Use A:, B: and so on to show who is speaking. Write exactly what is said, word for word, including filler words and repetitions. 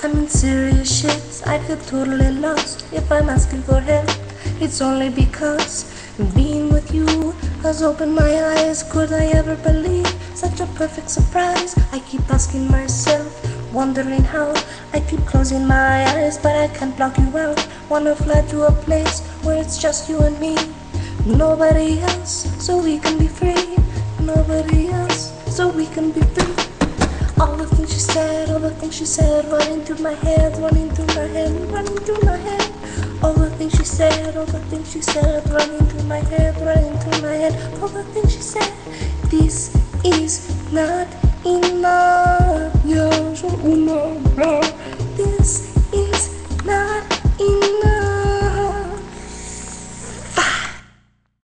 A: I'm in serious shit, I feel totally lost if I'm asking for help. It's only because being with you has opened my eyes. Could I ever believe such a perfect surprise? I keep asking myself, wondering how. I keep closing my eyes, but I can't block you out. Wanna fly to a place where it's just you and me, nobody else, so we can be free. Nobody else, so we can be free. All the things she said, all the things she said, running through my head, running through my head, running through my head. All the things she said, all the things she said, running through my head, running through my head. All the things she said. This is not enough. Yo soy una